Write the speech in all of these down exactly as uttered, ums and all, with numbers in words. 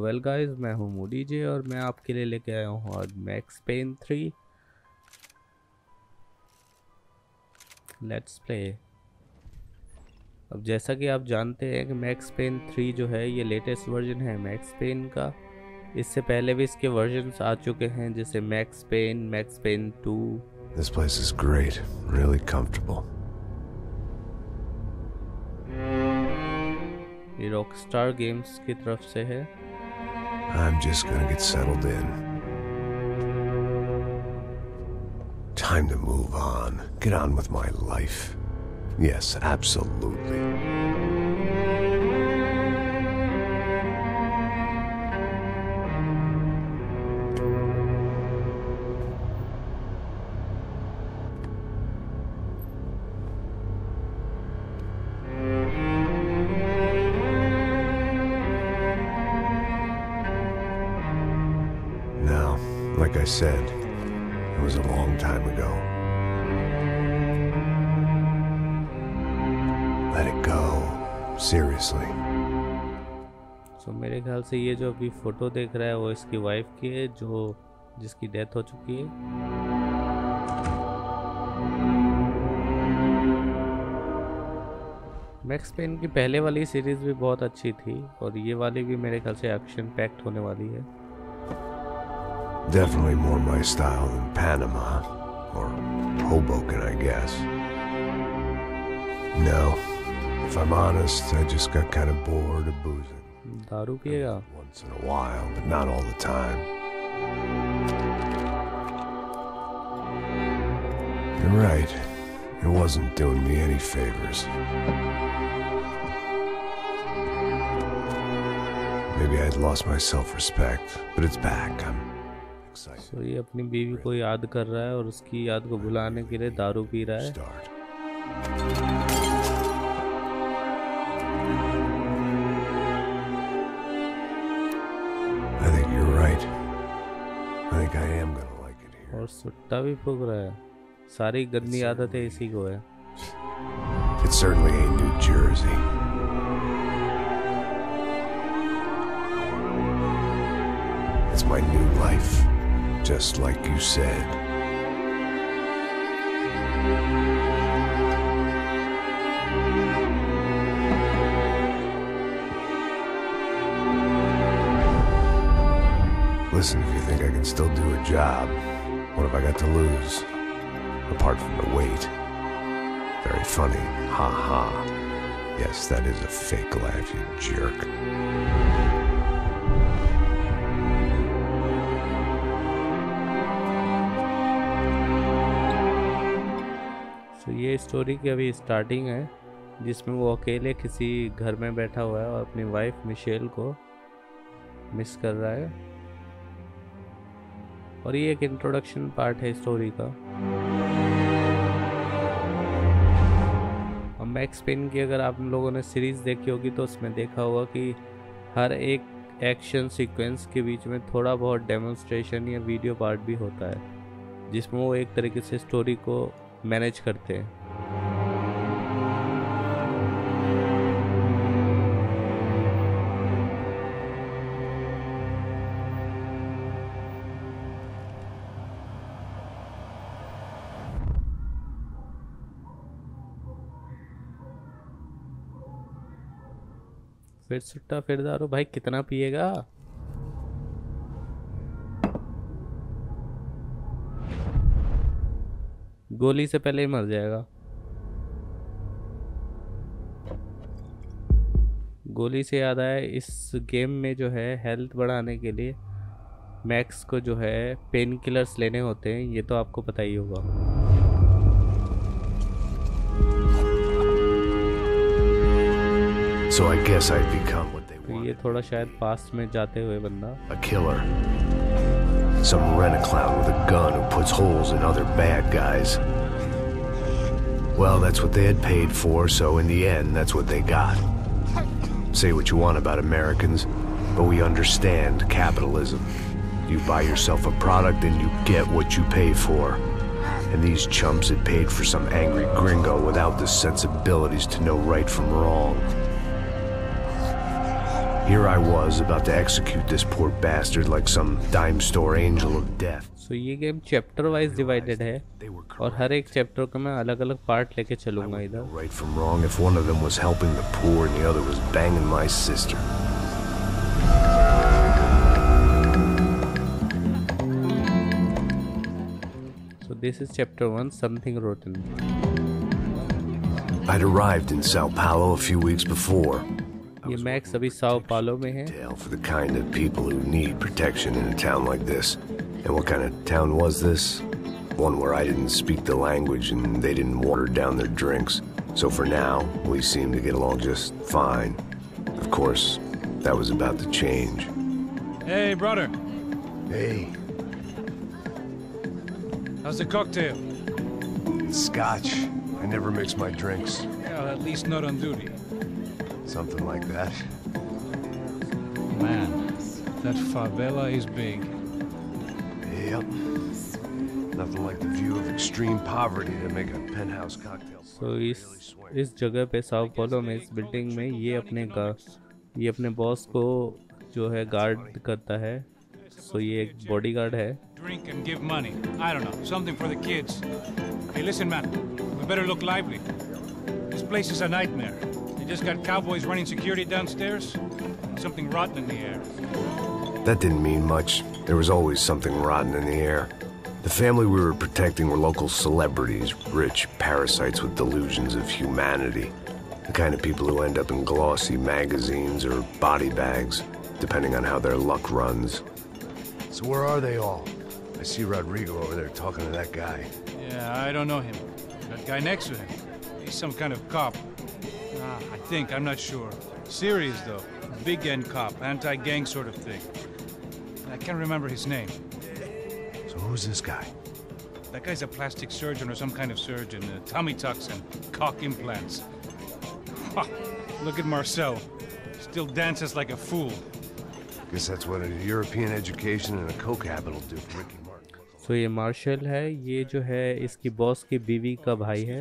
Well guys, मैं हूँ Moody जे और मैं आपके लिए लेके आया हूँ आज Max Payne three. Let's play. अब जैसा कि आप जानते हैं कि मैक्स पेन थ्री जो है ये लेटेस्ट वर्जन है मैक्स पेन का। इससे पहले भी इसके वर्जन्स आ चुके हैं जैसे Max Payne, Max Payne two. This place is great, really comfortable. ये रॉकस्टार गेम्स की तरफ से है। I'm just gonna get settled in. Time to move on. Get on with my life. Yes, absolutely. Now, like I said, it was a long time ago. Let it go. Seriously. So so, मेरे ख्याल से ये जो अभी photo देख रहा है वो इसकी वाइफ की है जो जिसकी डेथ हो चुकी है। मैक्स पेन की पहले वाली सीरीज भी बहुत अच्छी थी और ये वाली भी मेरे ख्याल से एक्शन पैक्ड होने वाली है। Definitely more my style than Panama or Hoboken, I guess. No, if I'm honest, I just got kind of bored of boozing. दारू पिएगा? Once in a while, but not all the time. You're right. It wasn't doing me any favors. Maybe I'd lost my self-respect, but it's back. I'm excited. So ये अपनी बीवी को याद कर रहा है और उसकी याद को भुलाने के लिए दारू पी रहा है। Start. I think you're right. I think I am gonna like it here. और सुट्टा भी फूक रहा है। सारी गंदी आदतें इसी को है। It certainly ain't New Jersey. It's my new life, just like you said. Listen, if you think I can still do a job, what have I got to lose? Apart from the weight. Very funny. Ha ha. Yes, that is a fake laugh, you jerk. तो ये story की अभी starting है जिसमें वो अकेले किसी घर में बैठा हुआ है और अपनी वाइफ मिशेल को मिस कर रहा है और ये एक इंट्रोडक्शन पार्ट है स्टोरी का। और मैक्स पेन की अगर आप लोगों ने सीरीज देखी होगी तो उसमें देखा होगा कि हर एक एक्शन सीक्वेंस के बीच में थोड़ा बहुत डेमोन्स्ट्रेशन या वीडियो पार्ट भी होता है जिसमें वो एक तरीके से स्टोरी को मैनेज करते हैं। फिर सुट्टा फिर दारू, भाई कितना पिएगा? गोली से पहले ही मर जाएगा। गोली से याद आया, इस गेम में जो है हेल्थ बढ़ाने के लिए मैक्स को जो है पेन किलर्स लेने होते हैं, ये तो आपको पता ही होगा। So I guess I'd become what they तो ये wanted. थोड़ा शायद पास्ट में जाते हुए बंदा A killer. Some rent-a-clown with a gun who puts holes in other bad guys. Well, that's what they had paid for, so in the end, that's what they got. Say what you want about Americans, but we understand capitalism. You buy yourself a product and you get what you pay for. And these chumps had paid for some angry gringo without the sensibilities to know right from wrong. Here I was about to execute this poor bastard like some dime store angel of death. So ये game chapter wise divided है और हर एक chapter का मैं अलग अलग part लेके चलूंगा इधर। Right from wrong if one of them was helping the poor and the other was banging my sister. So this is chapter one, something rotten. I'd arrived in Sao Paulo a few weeks before. ये Max अभी Sao Paulo में है। For the kind of people who need protection in a town like this. And what kind of town was this? One where I didn't speak the language and they didn't water down their drinks. So for now, we seemed to get along just fine. Of course, that was about to change. Hey, brother. Hey. How's the cocktail? It's scotch. I never mix my drinks. Yeah, at least not on duty. Something like that. Man, that favela is big. Yep. Nothing like the view of extreme poverty to make a penthouse cocktail. So इस इस जगह पे Sao Paulo में इस building में ये अपने का ये अपने बॉस को जो है गार्ड करता है। So ये एक बॉडीगार्ड है। Drink and give money. I don't know, something for the kids. Hey, listen, man. We better look lively. This place is a nightmare. They just got cowboys running security downstairs. Something rotten in the air. That didn't mean much. There was always something rotten in the air. The family we were protecting were local celebrities, rich parasites with delusions of humanity. The kind of people who end up in glossy magazines or body bags, depending on how their luck runs. So where are they all? I see Rodrigo over there talking to that guy. Yeah, I don't know him. That guy next to him. He's some kind of cop. Ah, I think, I'm not sure. Serious, though. Big end cop, anti-gang sort of thing. I can't remember his name. So who's this guy? That guy's a plastic surgeon or some kind of surgeon. Uh, tummy tucks and cock implants. Ha! Look at Marcel. Still dances like a fool. Guess that's what a European education and a coke habit will do for Ricky Martin. So ये Marshall है, ये जो है इसकी boss की बीवी का भाई है।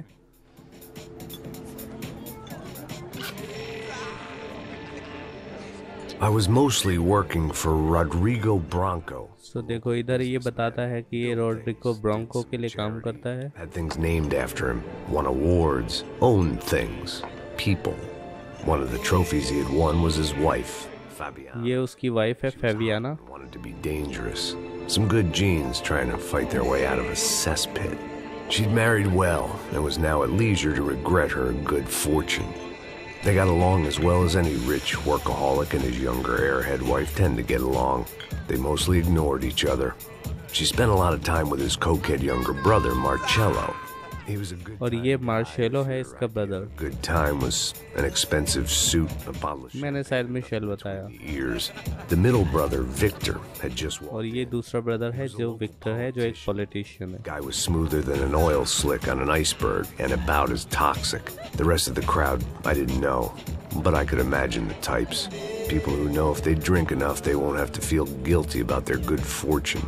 I was mostly working for Rodrigo Branco. So देखो इधर ये बताता है कि ये रोड्रिगो ब्रांको के लिए काम करता है। Had things named after him, won awards, owned things, people. One of the trophies he had won was his wife, Fabiana. ये उसकी वाइफ है फेबियाना। Wanted to be dangerous. Some good genes trying to fight their way out of a cesspit. She'd married well and was now at leisure to regret her good fortune. They got along as well as any rich workaholic and his younger airhead wife tend to get along. They mostly ignored each other. She spent a lot of time with his cokehead younger brother, Marcello. He was a good और ये Marcelo है इसका brother. Good time was an expensive suit, a bottle of मैंने शायद Michel बताया। years. The middle brother, Victor, had just walked. और ये दूसरा ब्रदर है जो विक्टर है जो एक पॉलिटिशियन है। Guy was smoother than an oil slick on an iceberg and about as toxic. The rest of the crowd, I didn't know, but I could imagine the types. People who know if they drink enough, they won't have to feel guilty about their good fortune.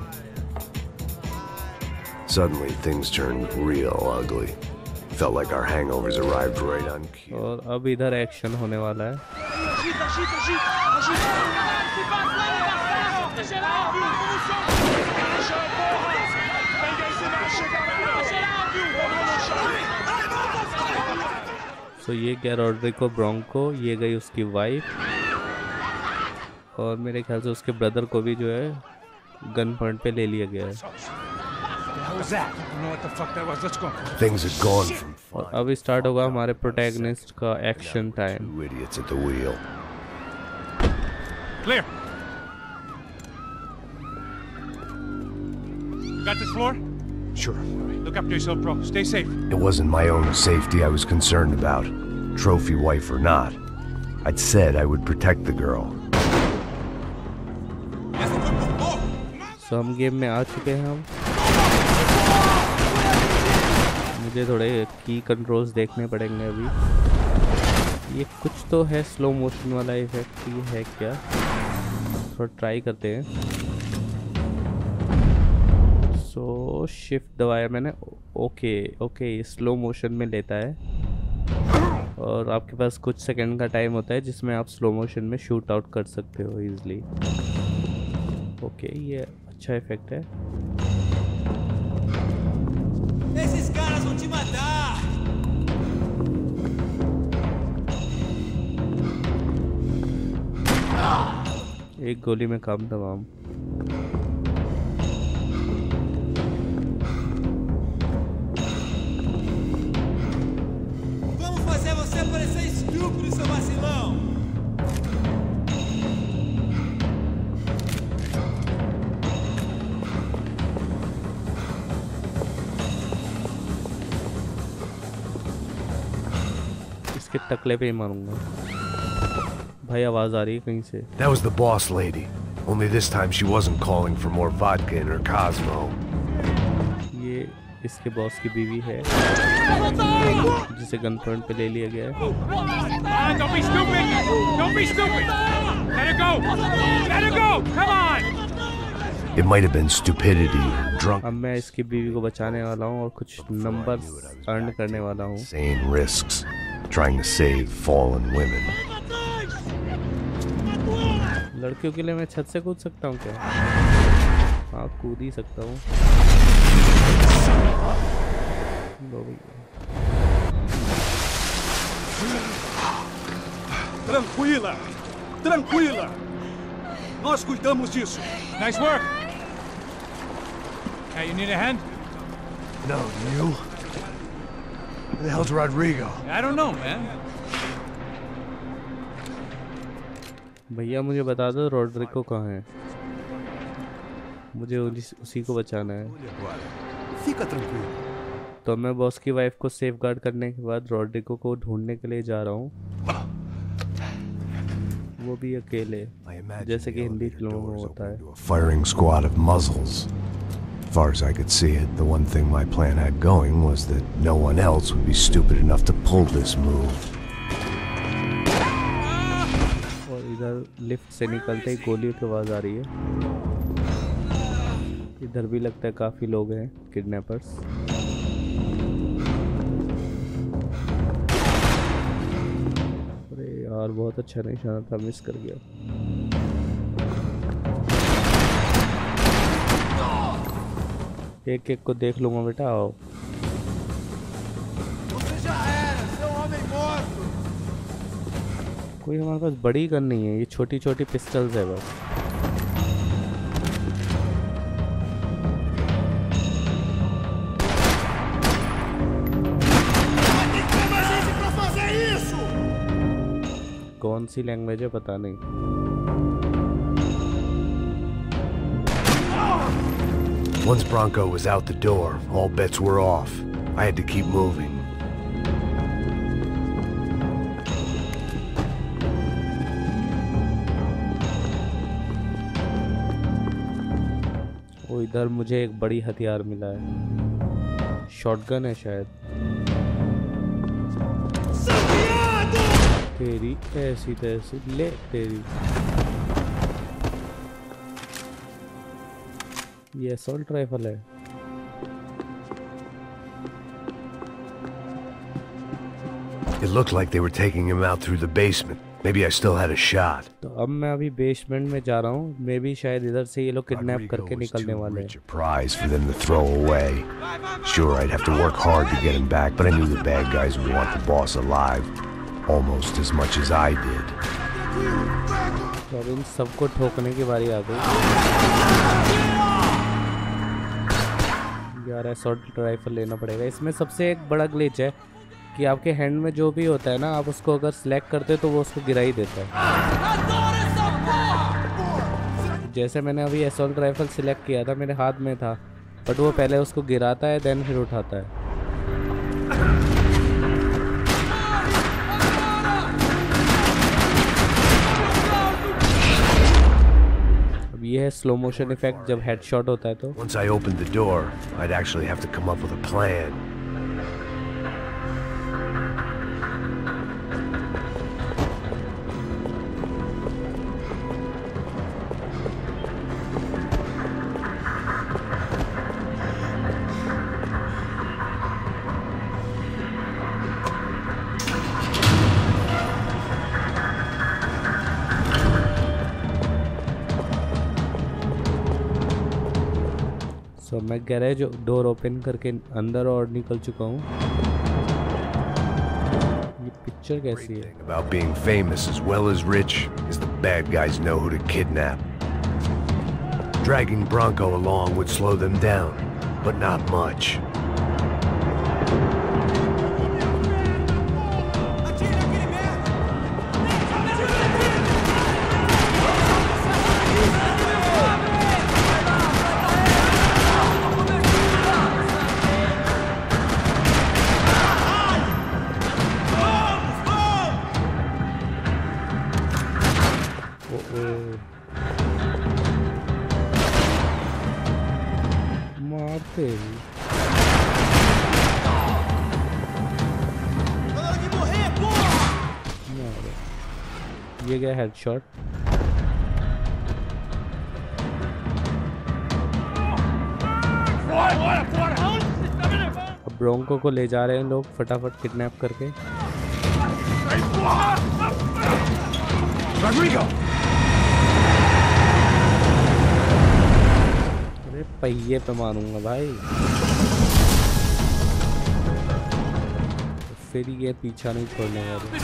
Suddenly, things turned real ugly. Felt like our hangovers arrived right on cue. और अब इधर action होने वाला है। तो ये क्या Rodrigo Bronco, ये गई उसकी वाइफ और मेरे ख्याल से उसके ब्रदर को भी जो है गन पॉइंट पे ले लिया गया है। Things had gone from और अब स्टार्ट होगा हमारे प्रोटैगनिस्ट का action time. two idiots at the wheel. Clear. Got this floor? Sure. Look after yourself, bro. Stay safe. It wasn't my own safety I was concerned about, trophy wife or not. I'd said I would protect the girl. so हम game में आ चुके हैं हम। मुझे थोड़े की controls देखने पड़ेंगे अभी। ये कुछ तो है स्लो मोशन वाला इफेक्ट, ये है क्या? थोड़ा ट्राई करते हैं। सो शिफ्ट दबाया मैंने। ओके ओके स्लो मोशन में लेता है। और आपके पास कुछ सेकंड का टाइम होता है जिसमें आप स्लो मोशन में शूट आउट कर सकते हो इजीली। ओके, ये अच्छा इफेक्ट है। Esses caras vão te matar! एक गोली में काम तमाम। Vamos fazer você parecer estúpido, seu vacilão! इसके टकले पे ही मारूंगा। भाई आवाज आ रही है कहीं से। That was the boss lady. Only this time she wasn't calling for more vodka in her Cosmo. ये इसके बॉस की बीवी है जिसे गन पॉइंट पे ले लिया गया है। Don't be stupid! Don't be stupid! Let her go! Let her go! Come on! It might have been stupidity, drunk, अब मैं इसकी बीवी को बचाने वाला हूँ और कुछ नंबर अर्न करने वाला हूँ। insane risks, trying to save fallen women. लड़कियों के लिए मैं छत से कूद सकता हूँ क्या? हाँ, कूद ही सकता हूँ। लो भैया। Tranquila! Tranquila! Nós cuidamos disso. Nice work! Hey, you need a hand? No, do you? Where the hell's Rodrigo? I don't know, man. भैया मुझे बता दो रॉड्रिगो कहाँ है? मुझे उसी को बचाना है। Fica tranquilo. तो मैं बॉस की वाइफ को सेफगार्ड करने के बाद रॉड्रिगो को ढूंढने के लिए जा रहा हूँ, वो भी अकेले, जैसे कि हिंदी फिल्मों में होता है। Firing squad of muzzles. As far as I could see it, the one thing my plan had going was that no one else would be stupid enough to pull this move. और इधर lift से निकलते ही गोलियों की आवाज आ रही है। इधर भी लगता है काफी लोग हैं किडनैपर्स। अरे यार बहुत अच्छा निशाना था, मिस कर गया। एक एक को देख लूंगा बेटा, आओ। कोई हमारे पास बड़ी गन नहीं है, ये छोटी छोटी पिस्टल्स है बस। कौन सी लैंग्वेज है पता नहीं। Once Bronco was out the door, all bets were off. I had to keep moving. वो इधर मुझे एक बड़ी हथियार मिला है, शॉटगन है शायद। तेरी ऐसी तैसी ले तेरी। ये असॉल्ट राइफल है। It looked like they were taking him out through the basement. Maybe I still had a shot. तो अब मैं अभी बेसमेंट में जा रहा हूँ, मे भी शायद इधर से ये लोग किडनैप करके निकलने वाले हैं। Rich a prize for them to throw away. Sure, I'd have to work hard to get him back, but I knew the bad guys would want the boss alive almost as much as I did. तो अब इन सबको ठोकने की बारी आ गई। यार assault rifle लेना पड़ेगा। इसमें सबसे एक बड़ा ग्लिच है कि आपके हैंड में जो भी होता है ना, आप उसको अगर सिलेक्ट करते हो तो वो उसको गिरा ही देता है। जैसे मैंने अभी असॉल्ट राइफल सिलेक्ट किया था, मेरे हाथ में था, बट वो पहले उसको गिराता है देन फिर उठाता है। अब ये है स्लो मोशन इफेक्ट जब हेडशॉट होता है तो। Once I opened the door, I'd actually have to come up with a plan. तो मैं गैरेज डोर ओपन करके अंदर और निकल चुका हूँ। ये पिक्चर कैसी है? About being famous as well as rich is the bad guys know who to kidnap. Dragging Bronco along would slow them down, but not much. मारते ये गया हेडशॉट। अब ब्रोंको को ले जा रहे हैं लोग फटाफट किडनैप करके। Rodrigo! अरे पहिए पे मारूंगा भाई। फिर ये पीछा नहीं छोड़ने वाले।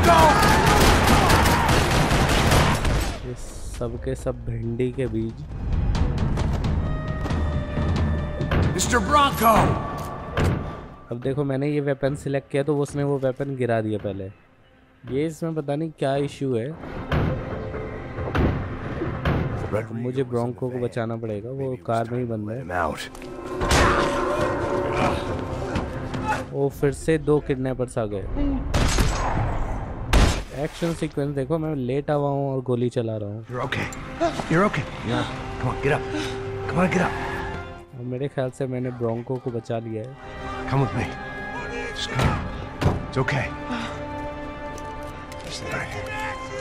ये सबके सब भिंडी के बीज। Mister Branco! अब देखो मैंने ये वेपन सिलेक्ट किया तो उसने वो वेपन गिरा दिया पहले। ये इसमें पता नहीं क्या इशू है। मुझे ब्रोंको को बचाना पड़ेगा, वो कार में ही बंद है। वो फिर से दो किडनैपर्स आ गए। एक्शन सीक्वेंस देखो, मैं लेटा हुआ हूँ और गोली चला रहा हूँ। You're okay. You're okay. Yeah. Come on, get up. Come on, get up. और मेरे ख्याल से मैंने ब्रोंको को बचा लिया है। Come with me. Just come. It's okay. Stay right here.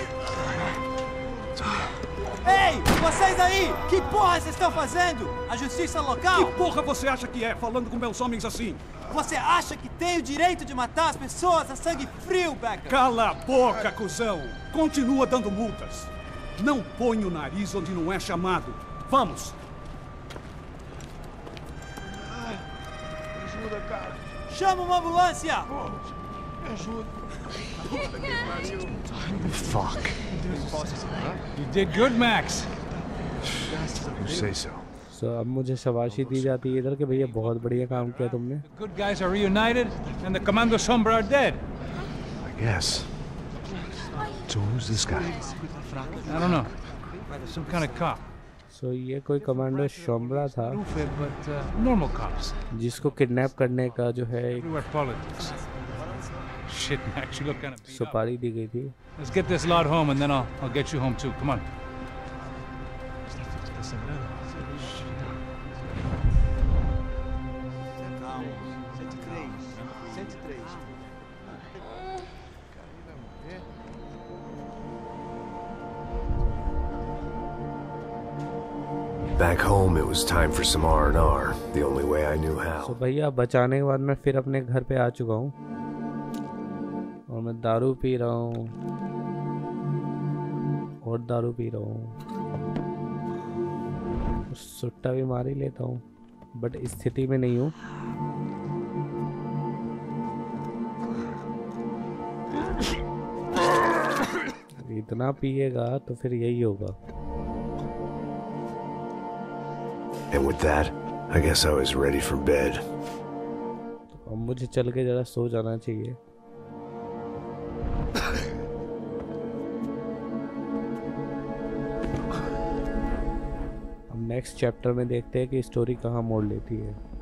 Ei, vocês aí! Que porra vocês estão fazendo? A justiça local? Que porra você acha que é, falando com meus homens assim? Você acha que tem o direito de matar as pessoas a sangue frio, Becker? Cala a boca, cuzão! Continua dando multas. Não põe o nariz onde não é chamado. Vamos! Ajuda, cara. Chama uma ambulância! Me ajuda. Fuck. You did good, Max. You say so. so, अब मुझे शाबाशी दी जाती है इधर कि भैया बहुत बढ़िया काम किया तुमने। The good guys are reunited, and the Commando Sombra are dead. I guess. So who's this guy? I don't know. Some kind of cop. so, ये कोई कमांडो शोम्ब्रा था But uh, normal cops. जिसको किडनैप करने का जो है एक Everywhere politics. Shit, Max, you look kind of beat up. सुपारी दी गई थी। Let's get this lot home, and then I'll I'll get you home too. Come on. Back home, it was time for some R and R, the only way I knew how. तो भैया बचाने के बाद मैं फिर अपने घर पे आ चुका हूँ और मैं दारू पी रहा हूँ और दारू पी रहा हूँ, सुट्टा भी मार ही लेता हूँ, बट स्थिति में नहीं हूँ। इतना पिएगा तो फिर यही होगा। And with that, I guess I was ready for bed. अब मुझे चल के जरा सो जाना चाहिए। अब नेक्स्ट चैप्टर में देखते हैं कि स्टोरी कहाँ मोड़ लेती है।